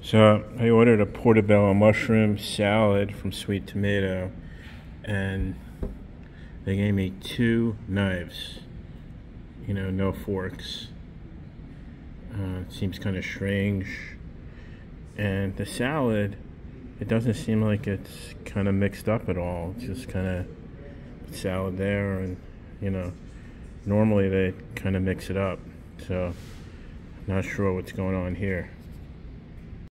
So I ordered a portobello mushroom salad from Sweet Tomato, and they gave me 2 knives, no forks. It seems kind of strange. And the salad, it doesn't seem like it's kind of mixed up at all. It's just kind of salad there, and normally they kind of mix it up. So not sure what's going on here.